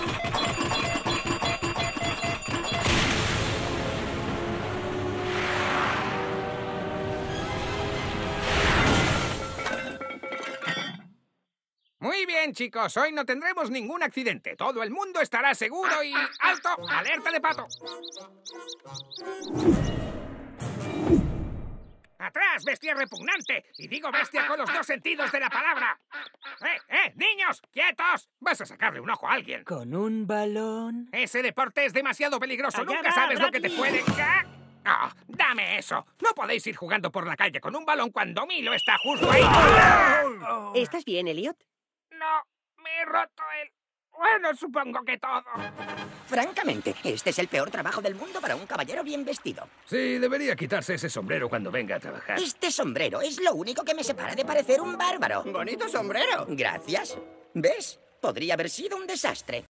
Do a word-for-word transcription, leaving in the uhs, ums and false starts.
Muy bien, chicos. Hoy no tendremos ningún accidente. Todo el mundo estará seguro y... ¡Alto! ¡Alerta de pato! ¡Atrás, bestia repugnante! Y digo bestia con los dos sentidos de la palabra. ¡Eh, eh, niños! ¡Quietos! Vas a sacarle un ojo a alguien. ¿Con un balón? Ese deporte es demasiado peligroso. Allá Nunca va, sabes lo que te Bradley. puede... ¡Ah! ¡Ah! ¡Dame eso! No podéis ir jugando por la calle con un balón cuando Milo está justo ahí. ¡Ah! ¿Estás bien, Elliot? No, me he roto el... Bueno, supongo que todo. Francamente, este es el peor trabajo del mundo para un caballero bien vestido. Sí, debería quitarse ese sombrero cuando venga a trabajar. Este sombrero es lo único que me separa de parecer un bárbaro. ¡Bonito sombrero! Gracias. ¿Ves? Podría haber sido un desastre.